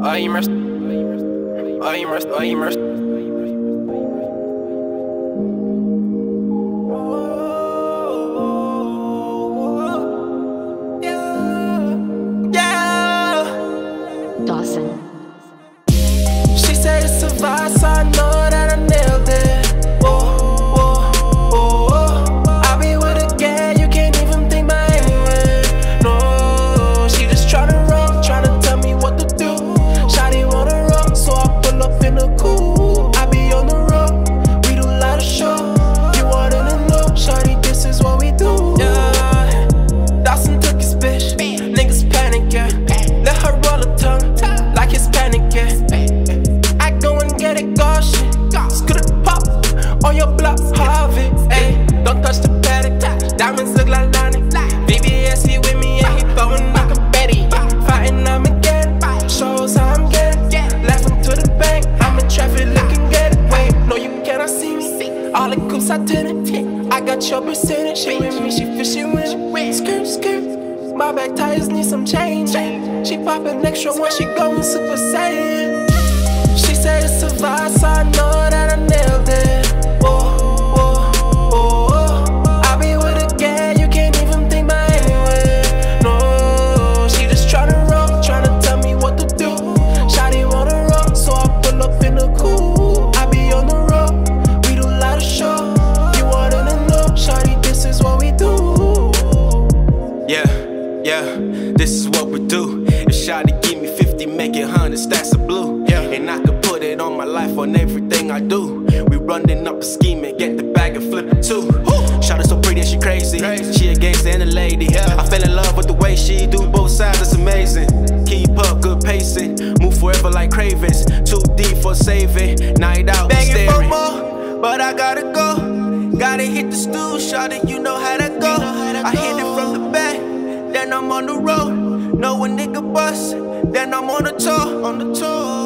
I immersed. I immersed. I immersed. Dawson. She said it's a vibe, so I know that I nailed it. Whoa, whoa, whoa, whoa. I be with a gang, you can't even think by anywhere. No, she just tryna roll, tryna tell me what to do. Shawty wanna roll, so I pull up in the coupe. I be on the road, we do a lot of show. You wanted to know, shawty, this is what we do. Yeah, Dawson took his bitch, niggas panic, yeah. Let her roll her tongue, like Hispanic, yeah. I go and get it, gosh, screw pop on your block, Harvey, ayy. Don't touch the paddock, diamonds look like Lonnie. VVS, he with me, and he throwing like a Betty. Fighting Armageddon, shows how I'm getting. Laughing to the bank, I'm in traffic looking good. Wait, no, you cannot see me. All the coops I tenant. I got your percentage. She with me, she fishing with me. Skirt, skirt. My back tires need some change. She poppin' extra when she going Super Saiyan. She said it's a vibe, so I know that I nailed it. Whoa, whoa, whoa, whoa. I be with a gang, you can't even think by anywhere. No, she just tryna roll, tryna tell me what to do. Shawty wanna roll, so I pull up in the coupe. I be on the road, we do a lot of show. You wanted to know, shawty, this is what we do. Yeah, this is what we do. If Shawty give me 50, make it 100 stacks of blue. Yeah. And I could put it on my life, on everything I do. We running up a scheme and get the bag and flip it too. Shawty so pretty and she crazy. She a gangster and a lady. Yeah. I fell in love with the way she do both sides, it's amazing. Keep up, good pacing. Move forever like cravings. Too deep for saving. Night out, begging for more, but I gotta go. Gotta hit the stool, Shawty, you know how that go. I hit it from the back, then I'm on the road. Know a nigga bust, then I'm on the tour.